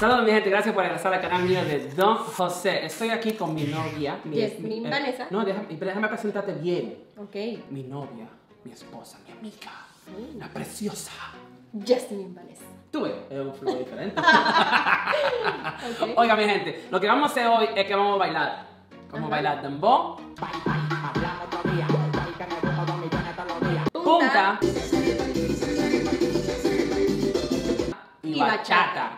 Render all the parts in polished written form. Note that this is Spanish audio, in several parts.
Saludos mi gente, gracias por regresar al canal mío de Don José. Estoy aquí con mi novia. Vanessa. No, déjame presentarte bien. Ok. Mi novia, mi esposa, mi amiga, la preciosa. Jasmine Vanessa. Tú ves, es un flow diferente. Okay. Oiga mi gente, lo que vamos a hacer hoy es que vamos a bailar. Vamos a bailar dembow, punta y bachata.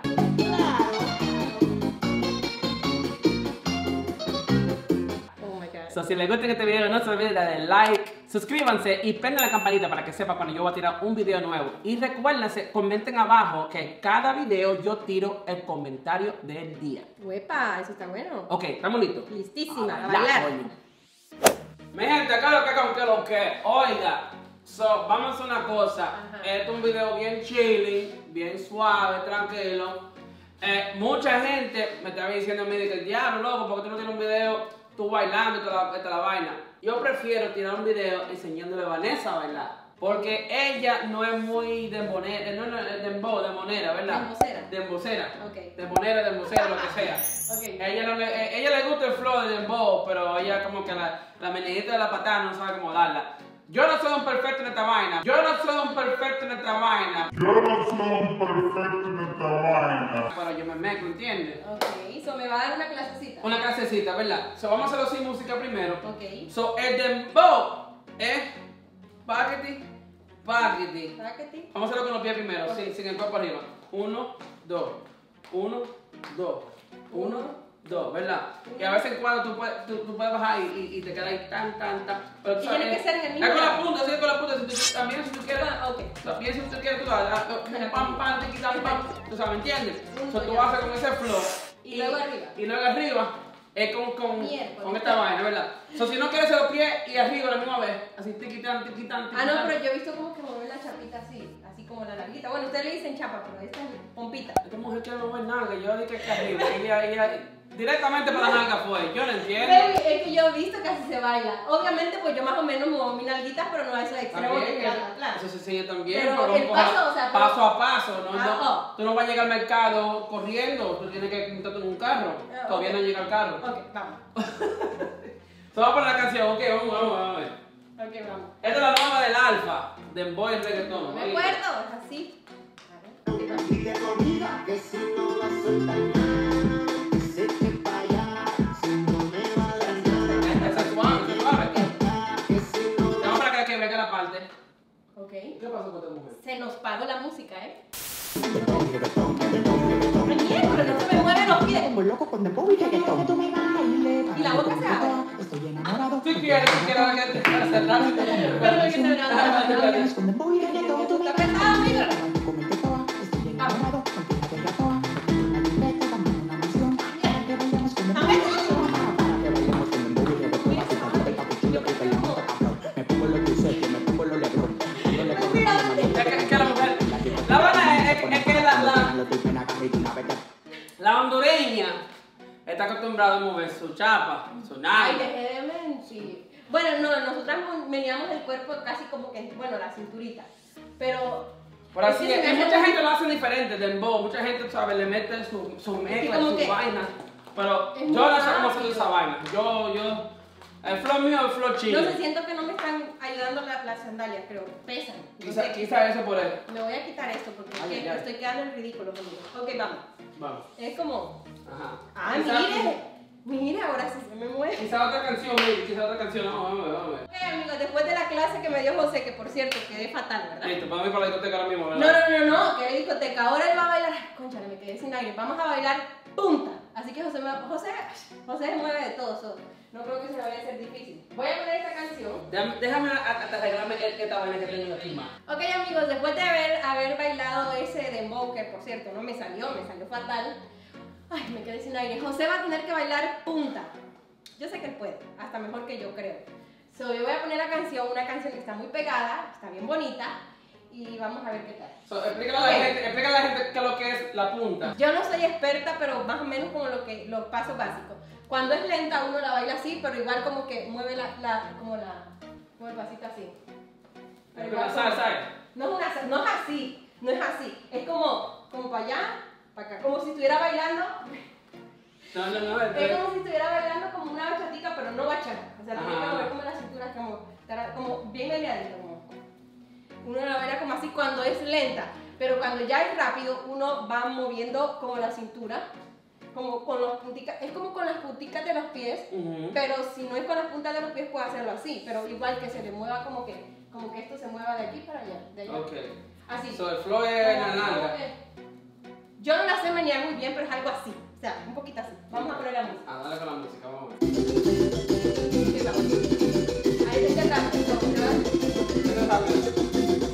Oh my god. So, si les gusta este video, no se olviden de darle like, suscríbanse y prendan la campanita para que sepa cuando yo voy a tirar un video nuevo. Y recuérdense, comenten abajo que en cada video yo tiro el comentario del día. Uepa, eso está bueno. Ok, ¿estamos listos? Listísima, a bailar, bailar. coño. Mi gente, acá lo que, oiga. So, vamos a hacer una cosa. Ajá. Este es un video bien chilling, bien suave, tranquilo. Mucha gente me estaba diciendo a mí de que diablo, loco, porque tú no tienes un video tú bailando y toda la vaina. Yo prefiero tirar un video enseñándole a Vanessa a bailar. Porque ella no es muy dembonera, demonera, ¿verdad? Dembocera. Dembocera. Ok. Dembonera, dembocera, lo que sea. Ok. Ella le gusta el flow de dembow, pero ella como que la menedita de la patada no sabe cómo darla. Yo no soy un perfecto en esta vaina. Pero yo me meto, ¿entiendes? Ok, so me va a dar una clasecita. Una clasecita, ¿verdad? So vamos a hacerlo sin música primero. Ok. So el dembow es paquete, paquete. Sáquete. Vamos a hacerlo con los pies primero, Ok. sin el cuerpo arriba. 1, 2, 1, 2, 1, 2, ¿verdad? Y a veces cuando tú puedes bajar y te quedas ahí tan. Pero tú Y tiene que ser en el mismo es con la lado. punta, sí, con la punta. También si tú quieres. Ah, ok. También si tú quieres, tú haces pam, te quitas pam. Tú sabes, ¿entiendes? Punto, So, tú ya. haces con ese flow. Y luego arriba. Y luego arriba es con Miércoles. esta vaina, ¿verdad? So, si no quieres hacer los pies y arriba a la misma vez, así te quitan. Ah, no, pero yo he visto como que mueven la chapita así como la larguita. Bueno, ustedes le dicen chapa, pero esta es pompita. Esta mujer quiere no ver nada, que yo dije que arriba. Ella directamente para la nalga fue. Yo no entiendo. Baby, es que yo he visto que así se baila. Obviamente, pues yo más o menos muevo mi nalguita, pero no a esos extremos También, que claro. eso se enseña también, Pero el paso, o sea, paso a paso, ¿no? Ah, Tú no vas a llegar al mercado corriendo, tú tienes que montarte en un carro, Ah, todavía ok. no llega el carro. Ok, vamos. So, vamos a poner la canción, ok, vamos a ver. Ok, vamos. Esta es la nueva del Alfa, de Boy y Reggaeton. No me acuerdo, es así. Dile a tu amiga que si no la suelta ya, sé que para allá, si no me va a dañar. Esa es suave. Que si no Vamos para que venga la parte. Ok. ¿Qué pasó con esta mujer? Se nos paró la música, ¿eh? Ay, miércoles, no se me mueven los pies. como loco con dembow y reggaetón. Tú me bailes, Y la boca se abre. Estoy enamorado. Si quieres que te cerrar. Pero que se me abre. Con dembow y reggaetón. Tú me Está pesado, mira. Comente toda, estoy enamorado. Contigo te toa. Una libreta, dame una misión. Para que bailemos con dembow y reggaetón. Para que bailemos con dembow y reggaetón. Así que te capuchillo que bailamos cabrón. Me pongo los Giuseppe, me pongo los Lebron. Es que la mujer, la buena es que la hondureña está acostumbrada a mover su chapa, su Ay, nalga. dejé de mentir. Bueno, no, nosotras meneamos el cuerpo casi como que, bueno, la cinturita. Pero. Por así es que es, se me mucha hace- gente lo hace diferente, dembow, mucha gente, ¿sabe? Le mete su mezcla, como su que vaina. Pero es yo muy no sé cómo hacer rápido. esa vaina. El flow mío es el flow No chino. sé, siento que no me están ayudando las sandalias, pero pesan. Quizá eso por eso. Me voy a quitar esto porque es Ay, que ay, ay. estoy quedando en ridículo conmigo. Ok, vamos. Vamos. Es como. Ajá. Ah, Quizá- mire, ahora sí se me mueve. Quizá otra canción, baby, quizá otra canción. Vamos a ver. Ok, amigos, después de la clase que me dio José, que por cierto quedé fatal, ¿verdad? Listo, vamos a ir para la discoteca ahora mismo, No, ¿verdad? no, que discoteca. Ahora él va a bailar. Conchale, me quedé sin aire. Vamos a bailar punta. Así que José se mueve de todo. No creo que se me vaya a hacer difícil. Voy a poner esta canción. Déjame hasta arreglarme esta vaina que tengo aquí más. Ok, amigos, después de haber bailado ese dembow, que por cierto no me salió fatal. Ay, me quedé sin aire. José va a tener que bailar punta. Yo sé que él puede, hasta mejor que yo creo. So, yo voy a poner una canción que está muy pegada, está bien bonita. Y vamos a ver qué tal. Explícale a la gente qué es lo que es la punta. Yo no soy experta, pero más o menos como los pasos básicos. Cuando es lenta uno la baila así, pero igual como que mueve como el pasito así. Pero igual ¿Sabes? no es así, es como para allá para acá, como si estuviera bailando. No, Es como si estuviera bailando como una bachatica, pero no bachata. O sea, tiene que Ajá. mover como la cintura, como bien meneadita, uno la baila como así cuando es lenta, pero cuando ya es rápido, uno va moviendo como la cintura, como con las punticas, es como con las punticas de los pies, pero si no es con las puntas de los pies puede hacerlo así, pero igual que se le mueva como que esto se mueva de aquí para allá, de allá. Ok. Así. So, el flow es en la nalga. Yo no la sé menear muy bien, pero es algo así, o sea, un poquito así. Vamos a poner la música. Ah, dale con la música, vamos a ver. Sí, vamos. Ahí está el rápido, ¿verdad? Eso es rápido.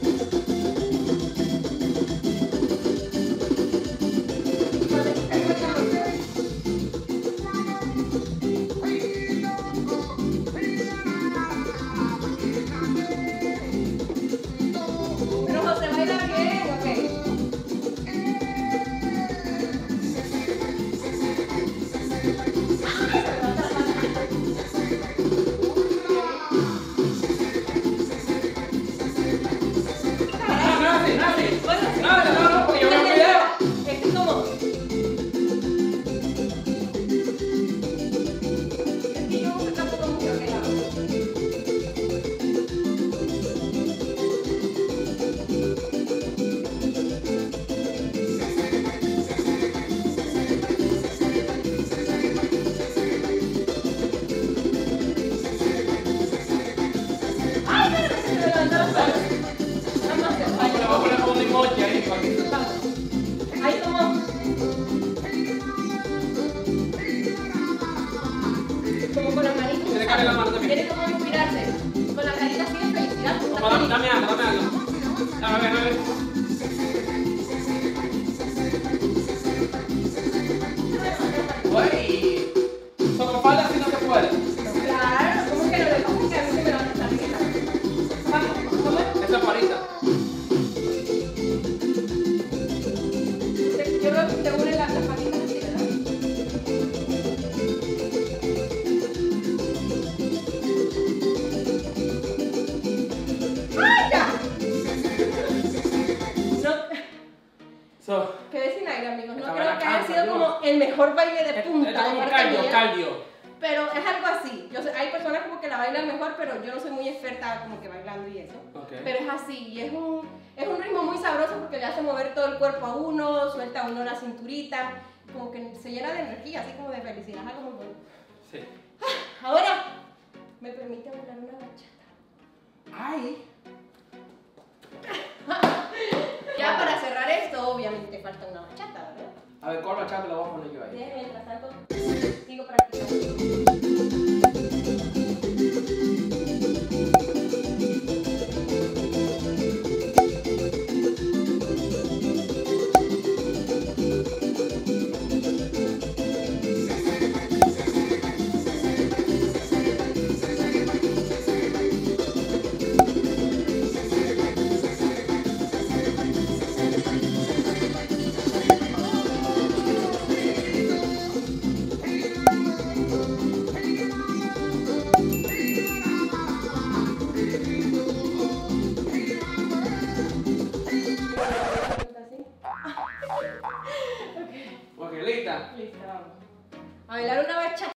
Pero José baila bien, ok. No, porque yo veo un video. Es como. Es que yo no tampoco mucho que hago. ¡Ay, pero se me levantó la mano! Vamos a hacer Le voy a poner como un emoji ahí para que... ahí como con las manitas. Tiene que abrir la mano también. Tiene como inspirarse. Con la carita así de felicidad. Dame algo. A ver. Güey. Con falda así no se puede. Claro, ¿cómo que no le pasa que a mí se me levanta la pierna? Vamos, ¿cómo es? Esa es parita. Yo creo que te une las patitas así, ¿verdad? ¡Ay, ya! No, So, quedé sin aire, amigos. No Esta creo vaina que haya cansa, sido Dios. como el mejor baile de esto punta. es de como parte mía. cardio. Pero es algo así. Yo sé, hay personas como que la bailan mejor, pero yo no soy muy experta como que bailando y eso. Ok. Pero es así, y es un ritmo muy sabroso porque le hace mover todo el cuerpo a uno, suelta a uno la cinturita, como que se llena de energía, así como de felicidad, algo muy bueno. Sí. Ahora, me permite bailar una bachata. Ay. Ya para cerrar esto, obviamente falta una bachata, ¿verdad? A ver, ¿cuál bachata la voy a poner yo ahí? Déjenme, mientras tanto, sigo practicando. Ok, lista. Listo, vamos. A bailar una bachata.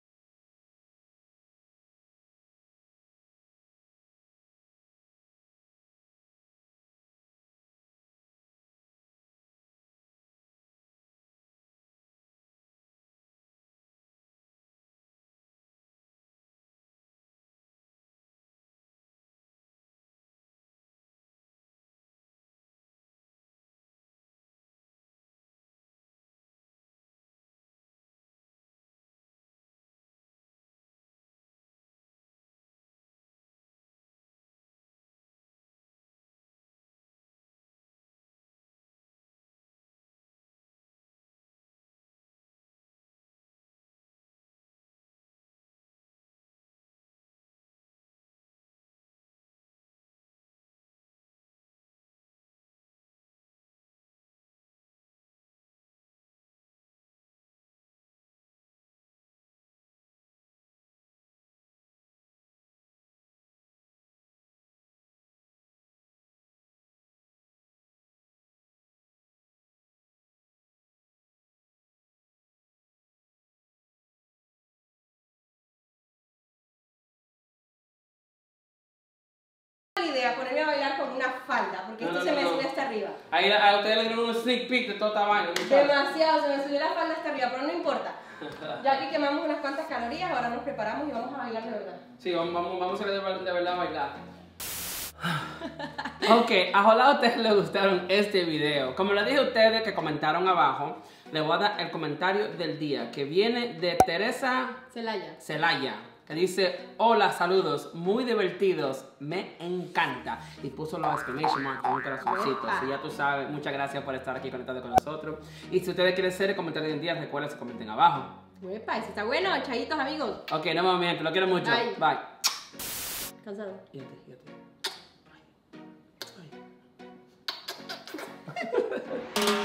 mala idea ponerme a bailar con una falda, porque esto se me sube hasta arriba. Ahí a ustedes le dieron un sneak peek de toda esta vaina, muchachos. Demasiado, se me subió la falda hasta arriba, pero no importa. Ya que quemamos unas cuantas calorías, ahora nos preparamos y vamos a bailar de verdad. Sí, vamos a ver de verdad bailar. Ok, ojalá a ustedes les gustaron este video. Como les dije a ustedes que comentaron abajo, les voy a dar el comentario del día, que viene de Teresa Celaya, que dice: hola, saludos, muy divertidos, me encanta. Y puso los exclamation mark con un corazoncito. Así ya tú sabes, muchas gracias por estar aquí conectado con nosotros. Y si ustedes quieren ser el comentario del día, recuerden que comenten abajo. Uepa, ese está bueno, chaitos amigos. Ok, no me miento, lo quiero mucho. Bye. Bye. Cansado. Y a ti. Bye.